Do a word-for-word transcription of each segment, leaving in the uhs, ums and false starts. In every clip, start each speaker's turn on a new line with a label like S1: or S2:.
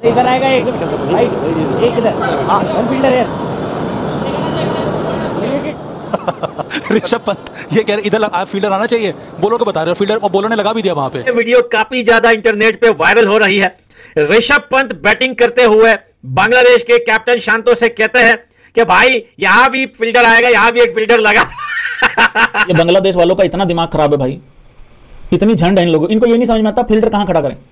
S1: इधर आएगा एक भाई, एक इधर हाँ वन फील्डर है।
S2: ऋषभ पंत ये कह रहे इधर फील्डर आना चाहिए, बॉलर को बता रहे हो फील्डर, और बॉलर ने लगा भी दिया वहां पे।
S3: वीडियो काफी ज्यादा इंटरनेट पे वायरल हो रही है। ऋषभ पंत बैटिंग करते हुए बांग्लादेश के कैप्टन शांतो से कहते हैं कि भाई यहां भी फील्डर आएगा, यहां भी एक फील्डर लगा।
S4: ये बांग्लादेश वालों का इतना दिमाग खराब है भाई, इतनी झंड है इन लोगों, इनको ये नहीं समझ में आता फील्डर कहां खड़ा करें।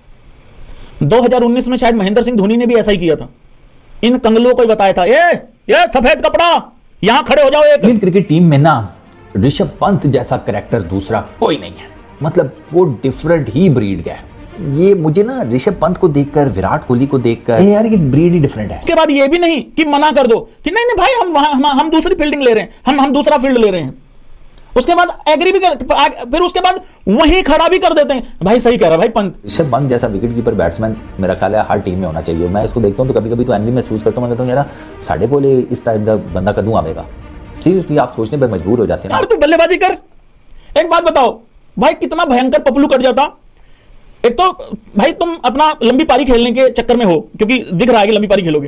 S4: दो हज़ार उन्नीस में शायद महेंद्र सिंह धोनी ने भी ऐसा ही किया था, इन कंगलुओं को बताया था ये ये सफेद कपड़ा यहां खड़े हो जाओ। एक
S5: इंडियन क्रिकेट टीम में ना ऋषभ पंत जैसा कैरेक्टर दूसरा कोई नहीं है, मतलब वो डिफरेंट ही ब्रीड का है। ये मुझे ना ऋषभ पंत को देखकर, विराट कोहली को देखकर यार ये ब्रीड ही डिफरेंट है।
S4: उसके बाद ये भी नहीं कि मना कर दो कि नहीं नहीं भाई हम वहां हम, हम दूसरी फील्डिंग ले रहे हैं, हम हम दूसरा फील्ड ले रहे हैं। उसके बाद एग्री भी कर, फिर उसके बाद वहीं खड़ा भी कर देते हैं। भाई सही कह रहा भाई पंत।
S5: ऋषभ पंत जैसा विकेट कीपर बैट्समैन मेरा ख्याल है हर टीम में होना चाहिए। मैं इसको देखता हूँ तो कभी कभी तो एनवी महसूस करता हूँ, मैं कहता हूँ यार साढ़े को इस टाइप का बंदा कदू आवेगा। सीरियसली आप सोचने पर मजबूर हो जाते हैं
S4: यार। तू बल्लेबाजी कर। एक बात बताओ भाई, कितना भयंकर पपलू कट जाता। एक तो भाई तुम अपना लंबी पारी खेलने के चक्कर में हो, क्योंकि दिख रहा है कि लंबी पारी खेलोगे।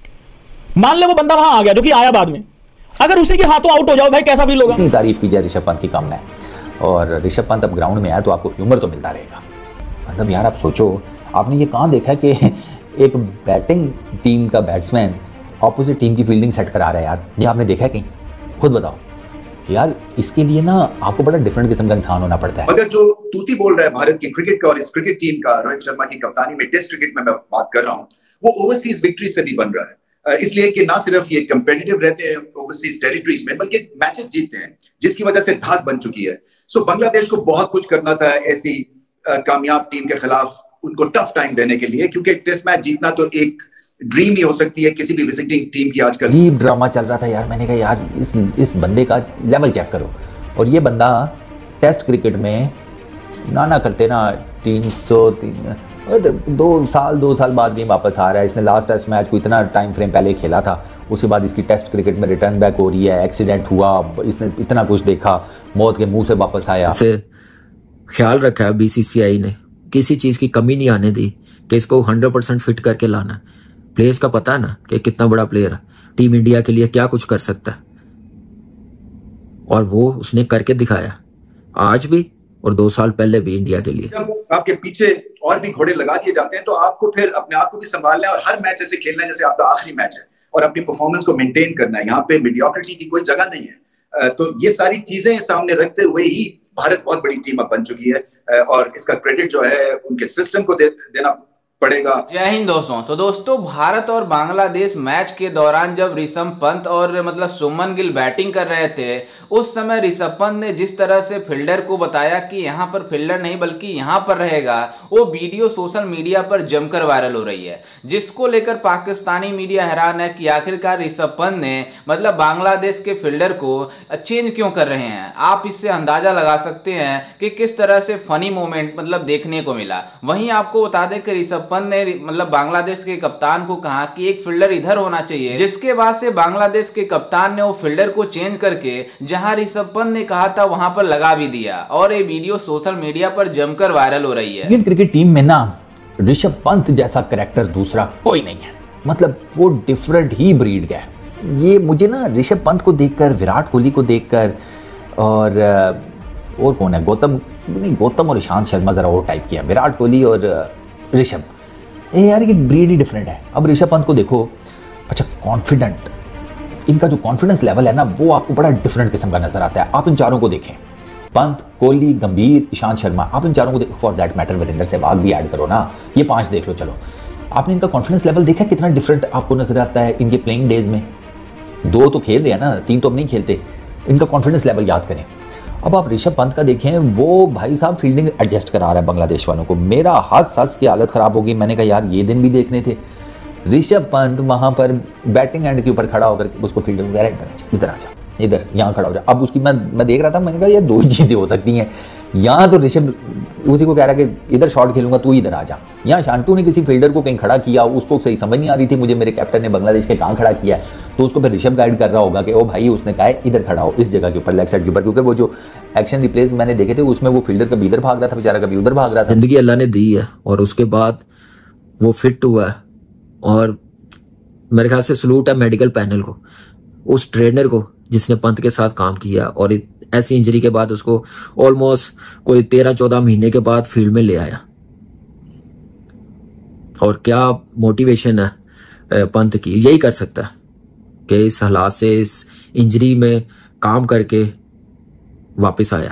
S4: मान ले वो बंदा वहां आ गया जो कि आया बाद में, अगर उसी के हाथों आउट हो जाओ भाई कैसा फील होगा।
S5: इतनी तारीफ की जाए ऋषभ पंत की कम है, और ऋषभ पंत अब ग्राउंड में आया तो आपको ह्यूमर तो मिलता रहेगा। मतलब यार आप सोचो, आपने ये कहाँ देखा कि एक बैटिंग टीम का बैट्समैन ऑपोजिट टीम की फील्डिंग सेट करा रहा है यार, ये आपने देखा है कहीं? खुद बताओ यार, इसके लिए ना आपको बड़ा डिफरेंट किस्म का इंसान होना पड़ता है।
S6: अगर जो तूती बोल रहा है भारत की क्रिकेट का और इस क्रिकेट टीम का, रोहित शर्मा की कप्तानी में टेस्ट क्रिकेट में मैं बात कर रहा हूँ, वो ओवरसीज विक्ट्री से भी बन रहा है। इसलिए कि ना सिर्फ ये कंपेटिटिव रहते हैं ओवरसीज टेरिटरीज में, बल्कि मैचेस जीतते हैं, जिसकी वजह से धाक बन चुकी है। सो बांग्लादेश को बहुत कुछ करना था ऐसी कामयाब टीम के खिलाफ, उनको टफ टाइम देने के लिए, क्योंकि टेस्ट मैच जीतना तो एक ड्रीम ही हो सकती है किसी भी विजिटिंग टीम की। आजकल
S5: अजीब ड्रामा चल रहा था यार, मैंने कहा यार इस इस बंदे का लेवल चेक करो। और ये बंदा टेस्ट क्रिकेट में ना ना करते ना तीन सौ तीन दो साल दो साल बाद गेम वापस आ रहा है। इसने लास्ट टेस्ट मैच को इतना टाइम फ्रेम पहले खेला था, उसके बाद इसकी टेस्ट क्रिकेट में रिटर्न बैक हो रही है। एक्सीडेंट हुआ, इसने इतना कुछ देखा, मौत के मुंह से वापस आया।
S7: से ख्याल रखा है बीसीसीआई ने, किसी चीज की कमी नहीं आने दी कि इसको हंड्रेड परसेंट फिट करके लाना। प्लेयर्स का पता है ना कि कितना बड़ा प्लेयर है, टीम इंडिया के लिए क्या कुछ कर सकता है, और वो उसने करके दिखाया आज भी और दो साल पहले भी इंडिया के लिए।
S6: जब आपके पीछे और भी घोड़े लगा दिए जाते हैं तो आपको फिर अपने आप को भी संभालना है और हर मैच ऐसे खेलना है जैसे आपका आखिरी मैच है, और अपनी परफॉर्मेंस को मेंटेन करना है। यहाँ पे मीडियोक्रिटी की कोई जगह नहीं है। तो ये सारी चीजें सामने रखते हुए ही भारत बहुत बड़ी टीम अब बन चुकी है, और इसका क्रेडिट जो है उनके सिस्टम को दे, देना पड़ेगा।
S8: जय हिंद दोस्तों। तो दोस्तों भारत और बांग्लादेश मैच के दौरान जब ऋषभ पंत और मतलब शुभमन गिल बैटिंग कर रहे थे, उस समय ऋषभ पंत ने जिस तरह से फील्डर को बताया कि यहां पर फील्डर नहीं बल्कि यहां पर रहेगा, वो वीडियो सोशल मीडिया पर जमकर वायरल हो रही है, जिसको लेकर पाकिस्तानी मीडिया हैरान है कि आखिरकार ऋषभ पंत ने मतलब बांग्लादेश के फील्डर को चेंज क्यों कर रहे हैं। आप इससे अंदाजा लगा सकते हैं कि किस तरह से फनी मोमेंट मतलब देखने को मिला। वहीं आपको बता दें कि ऋषभ पंत ने मतलब बांग्लादेश के कप्तान को कहा कि एक फील्डर इधर होना चाहिए, जिसके बाद से बांग्लादेश के कप्तान ने वो फील्डर को चेंज करके जहां ऋषभ पंत ने कहा था वहां पर लगा भी दिया, और ये वीडियो सोशल मीडिया पर जमकर वायरल हो रही है।
S5: इंडियन क्रिकेट टीम में ना ऋषभ पंत जैसा कैरेक्टर दूसरा कोई नहीं है, मतलब वो डिफरेंट ही ब्रीड का है। ये मुझे ना ऋषभ पंत को देखकर, विराट कोहली को देखकर, और और कौन है, गौतम नहीं गौतम और ईशांत शर्मा जरा और टाइप किया, विराट कोहली और ऋषभ, ए यार ये ब्रीड ही डिफरेंट है। अब ऋषभ पंत को देखो, अच्छा कॉन्फिडेंट, इनका जो कॉन्फिडेंस लेवल है ना वो आपको बड़ा डिफरेंट किस्म का नजर आता है। आप इन चारों को देखें, पंत, कोहली, गंभीर, ईशांत शर्मा, आप इन चारों को देखो, for that matter Virender Sehwag भी ऐड करो ना, ये पांच देख लो। चलो आपने इनका कॉन्फिडेंस लेवल देखा कितना डिफरेंट आपको नजर आता है इनके प्लेइंग डेज में। दो तो खेल रहे हैं ना, तीन तो अब नहीं खेलते। इनका कॉन्फिडेंस लेवल याद करें। अब आप ऋषभ पंत का देखें, वो भाई साहब फील्डिंग एडजस्ट करा रहा है बांग्लादेश वालों को। मेरा हंस हंस की हालत खराब होगी। मैंने कहा यार ये दिन भी देखने थे। ऋषभ पंत वहां पर बैटिंग एंड के ऊपर खड़ा होकर उसको फील्डर वगैरह इधर आ इधर आ जा इधर यहाँ खड़ा हो जा। अब उसकी मैं मैं देख रहा था, मैंने कहा ये दो ही चीजें हो सकती हैं, यहाँ तो ऋषभ उसी को कह रहा कि इधर शॉट खेलूंगा तू इधर आ जा। यहाँ शांटू ने किसी फील्डर को कहीं खड़ा किया, उसको सही समझ नहीं आ रही थी मुझे मेरे कैप्टन ने बांग्लादेश के कहाँ खड़ा किया है, तो उसको फिर ऋषभ गाइड कर रहा होगा कि ओ भाई उसने कहा है इधर खड़ा हो इस जगह के ऊपर, लेग साइड के ऊपर, क्योंकि वो जो एक्शन रिप्लेस मैंने देखे थे उसमें वो फील्डर कभी इधर भाग रहा था बेचारा, कभी उधर भाग रहा था।
S7: जिंदगी अल्लाह ने दी है और उसके बाद वो फिट हुआ है और मेरे ख्याल से सलूट है मेडिकल पैनल को, उस ट्रेनर को जिसने पंत के साथ काम किया और ऐसी इंजरी के बाद उसको ऑलमोस्ट कोई तेरह चौदह महीने के बाद फील्ड में ले आया। और क्या मोटिवेशन है पंत की, यही कर सकता है कि इस हालात से, इस इंजरी में काम करके वापस आया।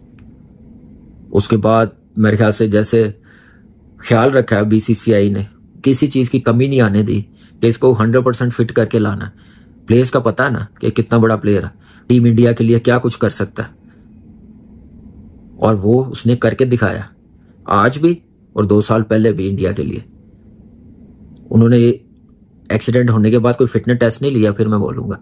S7: उसके बाद मेरे ख्याल से जैसे ख्याल रखा है बीसीसीआई ने, किसी चीज की कमी नहीं आने दी कि इसको हंड्रेड परसेंट फिट करके लाना। प्लेयर्स का पता है ना कि कितना बड़ा प्लेयर है, टीम इंडिया के लिए क्या कुछ कर सकता है, और वो उसने करके दिखाया आज भी और दो साल पहले भी इंडिया के लिए। उन्होंने एक्सीडेंट होने के बाद कोई फिटनेस टेस्ट नहीं लिया, फिर मैं बोलूंगा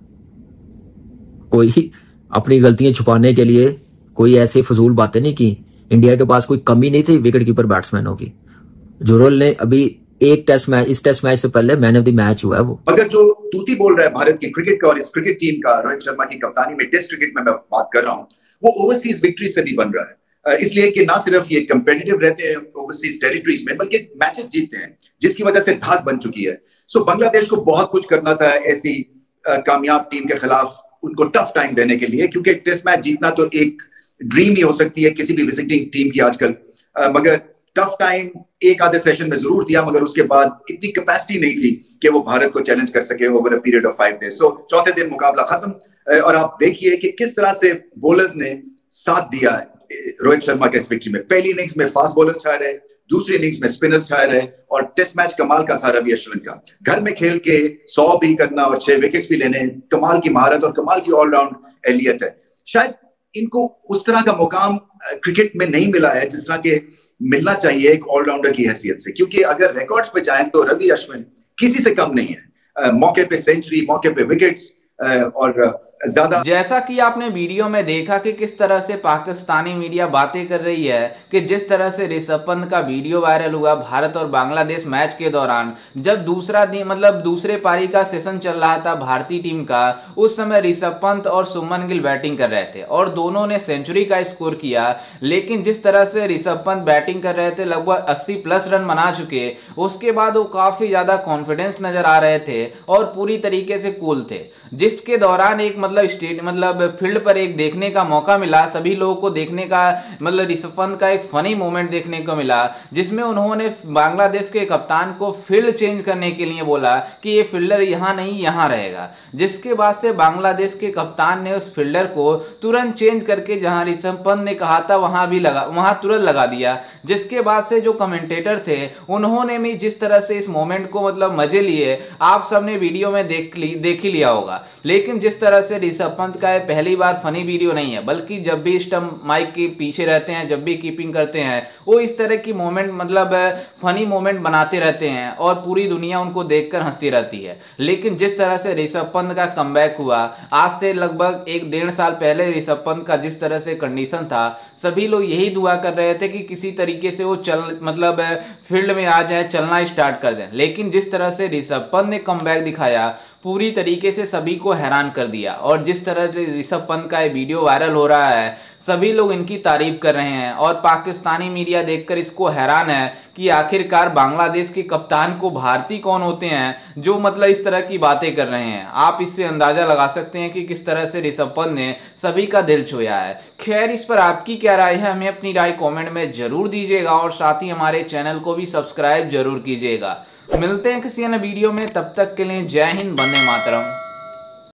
S7: कोई अपनी गलतियां छुपाने के लिए कोई ऐसे फजूल बातें नहीं की। इंडिया के पास कोई कमी नहीं थी विकेट कीपर बैट्समैनों की। जुरल ने अभी एक टेस्ट मैच, इस टेस्ट मैच से पहले मैन ऑफ द मैच हुआ है वो।
S6: मगर जो तूती बोल रहा है भारत की क्रिकेट का और इस क्रिकेट टीम का, रोहित शर्मा की कप्तानी में टेस्ट क्रिकेट में मैं बात कर रहा हूं, वो ओवरसीज विक्ट्री से भी बन रहा है। इसलिए कि ना सिर्फ ये कंपेटिटिव रहते हैं ओवरसीज टेरिटरीज में, बल्कि मैचेस जीतते हैं, जिसकी वजह से धाक बन चुकी है। सो बांग्लादेश को बहुत कुछ करना था ऐसी कामयाब टीम के खिलाफ, उनको टफ टाइम देने के लिए, क्योंकि टेस्ट मैच जीतना तो एक ड्रीम ही हो सकती है किसी भी विजिटिंग टीम की आजकल। मगर टफ टाइम एक आधे सेशन में जरूर दिया, मगर उसके बाद इतनी कैपेसिटी नहीं थी कि वो भारत को चैलेंज कर सके over a period of five days. So चौथे दिन मुकाबला खत्म, और आप देखिए कि किस तरह से बॉलर्स ने साथ दिया है रोहित शर्मा के इस विक्ट्री में। पहली इनिंग्स में फास्ट बॉलर्स छा रहे, दूसरी इनिंग्स में स्पिनर्स छा रहे, और टेस्ट मैच कमाल का था रवि अश्विन का। घर में खेल के सौ भी करना और छह विकेट्स भी लेने, कमाल की महारत और कमाल की ऑलराउंड एहलियत है। शायद इनको उस तरह का मुकाम क्रिकेट में नहीं मिला है जिस तरह के मिलना चाहिए एक ऑलराउंडर की हैसियत से, क्योंकि अगर रिकॉर्ड्स पे जाएं तो रवि अश्विन किसी से कम नहीं है। मौके पे सेंचुरी, मौके पे विकेट्स, और ज्यादा।
S8: जैसा कि आपने वीडियो में देखा कि किस तरह से पाकिस्तानी मीडिया बातें कर रही है कि जिस तरह से ऋषभ पंत का वीडियो वायरल हुआ भारत और बांग्लादेश मैच के दौरान, जब दूसरा दिन मतलब दूसरे पारी का सेशन चल रहा था भारतीय टीम का, उस समय ऋषभ पंत और सुमन गिल बैटिंग कर रहे थे और दोनों ने सेंचुरी का स्कोर किया। लेकिन जिस तरह से ऋषभ पंत बैटिंग कर रहे थे, लगभग अस्सी प्लस रन बना चुके, उसके बाद वो काफी ज्यादा कॉन्फिडेंस नजर आ रहे थे और पूरी तरीके से कूल थे, जिसके दौरान एक मतलब स्टेट मतलब फील्ड पर एक देखने का मौका मिला, सभी लोगों को देखने का मतलब ऋषभ पंत का एक फनी मोमेंट देखने को मिला, जिसमें उन्होंने बांग्लादेश के कप्तान को फील्ड चेंज करने के लिए बोला कि ये फील्डर यहां नहीं यहां रहेगा, जिसके बाद से बांग्लादेश के कप्तान ने उस फील्डर को तुरंत चेंज करके जहां ऋषभ पंत ने कहा था वहां भी लगा वहां तुरंत लगा दिया। जिसके बाद से जो कमेंटेटर थे उन्होंने भी जिस तरह से इस मोमेंट को मतलब मजे लिए, आप सबने वीडियो में देख ली देख ही लिया होगा। लेकिन जिस तरह से ऋषभ पंत का ये पहली बार फनी वीडियो नहीं है, बल्कि जब भी स्टंप माइक के पीछे रहते हैं, जब भी कीपिंग करते हैं, वो इस तरह की मोमेंट मतलब फनी मोमेंट बनाते रहते हैं और पूरी दुनिया उनको देखकर हंसती रहती है। लेकिन जिस तरह से ऋषभ पंत का कमबैक हुआ, आज से लगभग एक डेढ़ साल पहले ऋषभ पंत का जिस तरह से कंडीशन था, सभी लोग यही दुआ कर रहे थे कि किसी तरीके से वो चल मतलब फील्ड में आ जाए, चलना स्टार्ट कर दें। लेकिन जिस तरह से ऋषभ पंत ने कमबैक दिखाया, पूरी तरीके से सभी को हैरान कर दिया। और जिस तरह से ऋषभ पंत का ये वीडियो वायरल हो रहा है, सभी लोग इनकी तारीफ कर रहे हैं और पाकिस्तानी मीडिया देखकर इसको हैरान है कि आखिरकार बांग्लादेश के कप्तान को भारतीय कौन होते हैं जो मतलब इस तरह की बातें कर रहे हैं। आप इससे अंदाजा लगा सकते हैं कि किस तरह से ऋषभ पंत ने सभी का दिल छुआ है। खैर, इस पर आपकी क्या राय है, हमें अपनी राय कमेंट में जरूर दीजिएगा और साथ ही हमारे चैनल को भी सब्सक्राइब जरूर कीजिएगा। मिलते हैं किसी अन्य वीडियो में, तब तक के लिए जय हिंद, वंदे मातरम।